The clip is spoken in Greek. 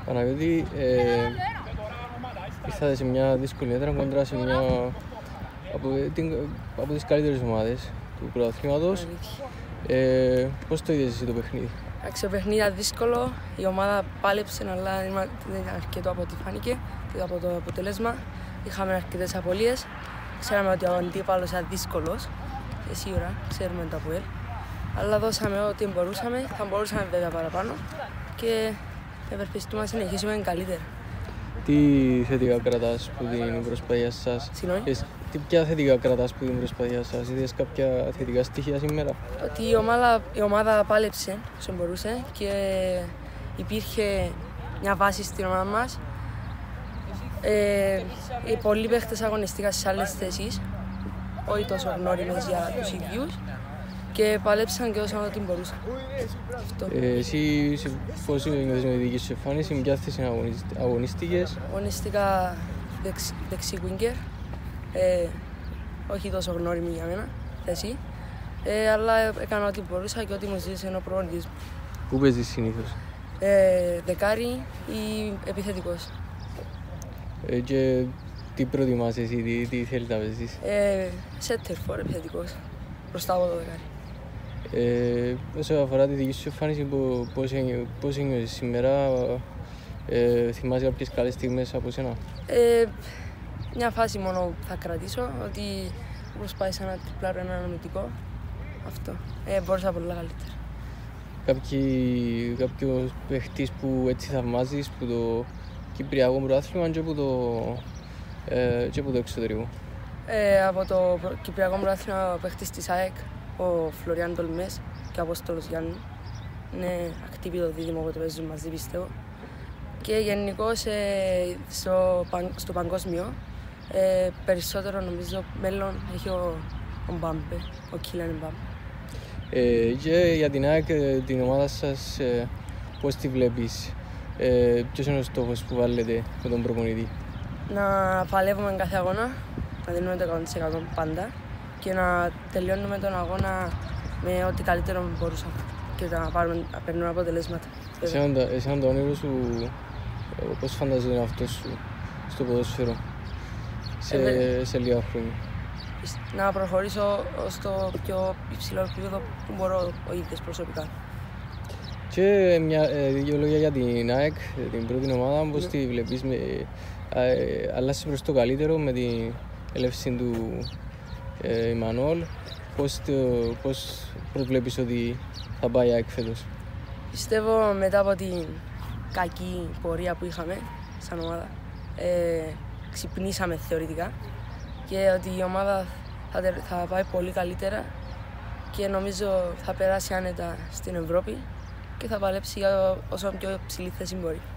Παναγιώτη, ήρθατε σε μια δύσκολη έδρα κόντρα σε μια από τις καλύτερες ομάδες του πρωταθλήματος. Πώς το είδες εσύ το παιχνίδι? Το παιχνίδι ήταν δύσκολο, η ομάδα πάλεψε, αλλά δεν ήταν αρκετό από ό,τι φάνηκε και από το αποτέλεσμα. Είχαμε αρκετές απολύες. Ξέραμε ότι ο αντίπαλος ήταν δύσκολος και σίγουρα ξέρουμε το ΑΠΟΕΛ. Αλλά δώσαμε ό,τι μπορούσαμε, θα μπορούσαμε βέβαια παραπάνω και ευελπιστούμε να συνεχίσουμε καλύτερα. Τι θετικά κρατάς που την προσπάθεια σας? Συγγνώμη. Ποια θετικά κρατάς που την προσπάθεια σας? Είδες κάποια θετικά στοιχεία σήμερα? Ότι η ομάδα πάλεψε όσο μπορούσε και υπήρχε μια βάση στην ομάδα μας. Οι πολλοί παίχτες αγωνιστήκαν στις άλλες θέσεις, όχι τόσο γνώριμες για τους ίδιους, και παλέψαν και όσαν ό,τι μπορούσαν. Εσύ πώς νιώθεις με τη δική σου εμφάνιση, με ποια θέση αγωνίστηκες? Αγωνίστηκα δεξί winger, όχι τόσο γνώριμη για μένα θέση, αλλά έκανα ό,τι μπορούσα και ό,τι μου ζήτησε ο προπονητής μου. Πού παίζεις συνήθως? Δεκάρι ή επιθετικός. Και τι προτιμάς εσύ, τι θέλεις να παίζεις? Center for, επιθετικός, μπροστά από το δεκάρι. Όσο αφορά τη δική σου εμφάνιση, πώς ένιωσες σήμερα? Θυμάσαι κάποιες καλές στιγμές από σένα? Μια φάση μόνο θα κρατήσω, ότι προσπάθησα να τριπλάρω ένα αμυντικό. Αυτό. Μπορούσα πολλά καλύτερα. Κάποιος παίχτης που έτσι θαυμάζεις, που το Κυπριακό πρωτάθλημα και από το εξωτερικό? Από το Κυπριακό πρωτάθλημα ο παίχτης της ΑΕΚ, ο Φλωριάν Τολμές και ο Απόστολος Γιάννου. Είναι ακτύπητο δίδυμο που το παίζουν μαζί, πιστεύω. Και γενικώς στο παγκόσμιο, περισσότερο νομίζω μέλλον έχει ο Μπάμπε, ο Κίλιαν Μπάμπε. Και για την ΑΕΚ, την ομάδα σας, πώς τη βλέπεις? Ποιος είναι ο στόχος που βάλετε με τον προπονητή? Να παλεύουμε κάθε αγώνα, να δίνουμε το 100% πάντα και να τελειώνουμε τον αγώνα με ό,τι καλύτερο μπορούσαμε και να παίρνουμε αποτελέσματα. Εσένα το όνειρο σου, πώς φαντάζεσαι τον εαυτό σου στο ποδόσφαιρο σε λίγα χρόνια? Να προχωρήσω στο πιο υψηλό επίπεδο που μπορώ ο ίδιος προσωπικά. Και δύο λόγια για την ΑΕΚ, την πρώτη ομάδα, πώς τη βλέπεις? Αλλάζει προς το καλύτερο με την έλευση του Ιμανόλ? Πώς προβλέπεις ότι θα πάει η ΑΕΚ φέτος? Πιστεύω μετά από την κακή πορεία που είχαμε σαν ομάδα, ξυπνήσαμε θεωρητικά και ότι η ομάδα θα πάει πολύ καλύτερα και νομίζω θα περάσει άνετα στην Ευρώπη και θα παλέψει για όσο πιο ψηλή θέση μπορεί.